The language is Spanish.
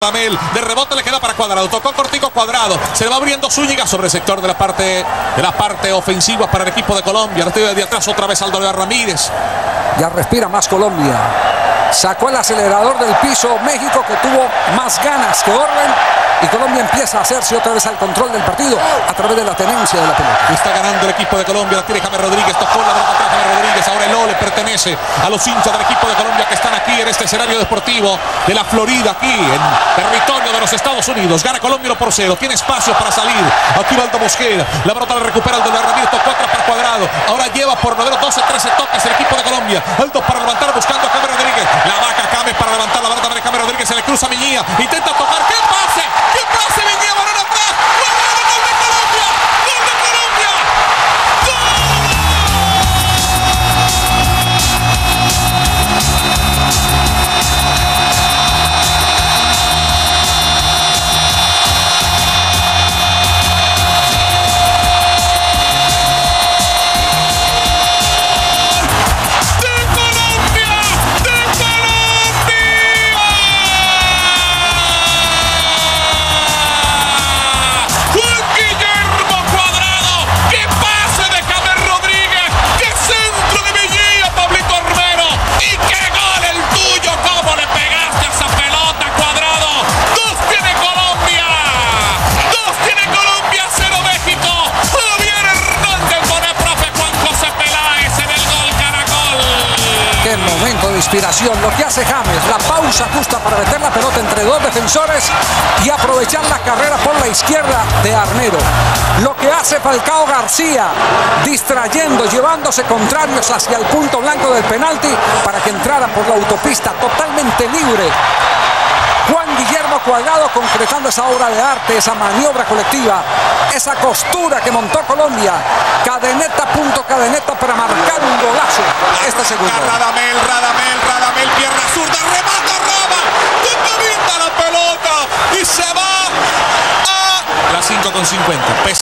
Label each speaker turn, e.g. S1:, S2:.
S1: Radamel, de rebote le queda para Cuadrado, tocó cortico Cuadrado, se le va abriendo Zúñiga sobre el sector de la parte ofensiva para el equipo de Colombia. Recibe de atrás otra vez Aldo Ramírez.
S2: Ya respira más Colombia. Sacó el acelerador del piso México, que tuvo más ganas que orden, y Colombia empieza a hacerse otra vez al control del partido a través de la tenencia de la pelota.
S1: Está ganando el equipo de Colombia, la tiene James Rodríguez, tocó la pelota atrás James Rodríguez. Ahora el le pertenece a los hinchas del equipo de Colombia que están aquí en este escenario deportivo de la Florida, aquí en territorio de los Estados Unidos. Gana Colombia 1-0, tiene espacio para salir. Aquí va Aldo Mosquera, la pelota la recupera Aldo Ramírez, tocó atrás para Cuadrado. Ahora lleva por lo menos 12-13 toques el equipo de Colombia. Aldo para levantar buscando a James Rodríguez. La vaca James para levantar la pelota de James Rodríguez, se le cruza Miñía, intenta tocar. ¡Qué pase! ¡Qué pase Miñía! ¡Balón atrás! ¡Gol de Colombia! ¡Gol de Colombia!
S2: Momento de inspiración, lo que hace James, la pausa justa para meter la pelota entre dos defensores y aprovechar la carrera por la izquierda de Armero. Lo que hace Falcao García, distrayendo, llevándose contrarios hacia el punto blanco del penalti para que entrara por la autopista totalmente libre. Juan Guillermo Cuadrado concretando esa obra de arte, esa maniobra colectiva, esa costura que montó Colombia, cadeneta, punto cadeneta, para marcar un golazo este segundo.
S1: Radamel, pierna zurda, remata, roba, toca bien la pelota y se va a las 5:50.